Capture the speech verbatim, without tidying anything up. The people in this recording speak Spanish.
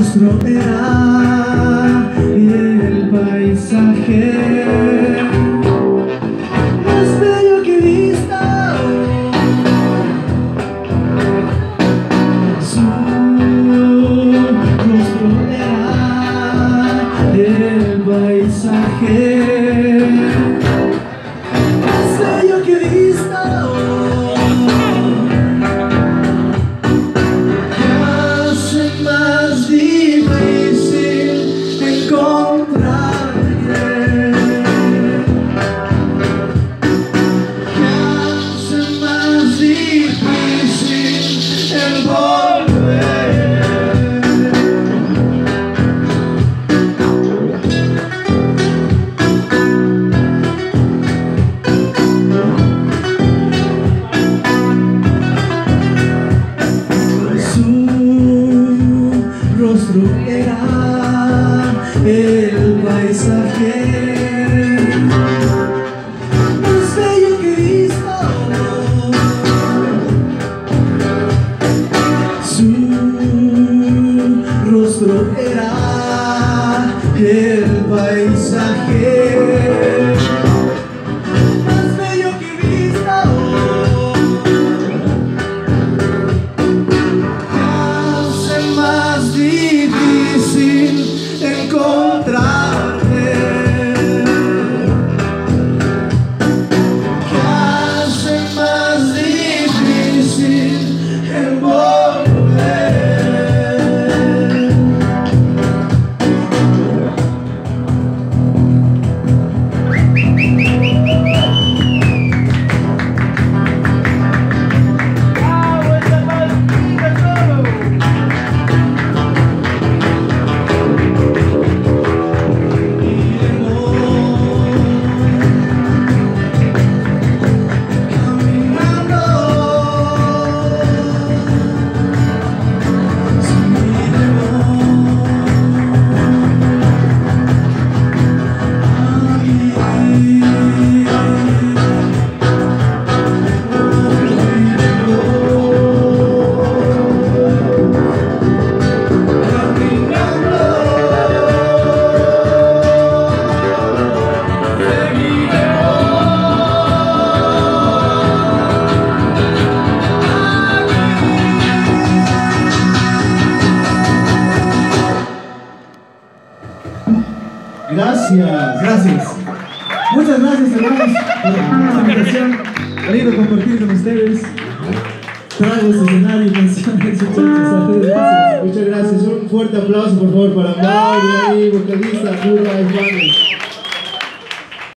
rostro era el paisaje más bello que he visto. Su rostro era el paisaje más bello que he visto. Era el paisaje más bello que he visto. Su rostro era el paisaje más bello que he visto. Hace más difícil encontrarte, que hace más difícil el volver. Gracias, gracias. Muchas gracias, hermanos, por esta invitación. Ha lindo compartir con ustedes. Tragos, escenario, canciones, muchachos. Muchas gracias. Un fuerte aplauso, por favor, para Mauri, ahí, vocalista, Curva.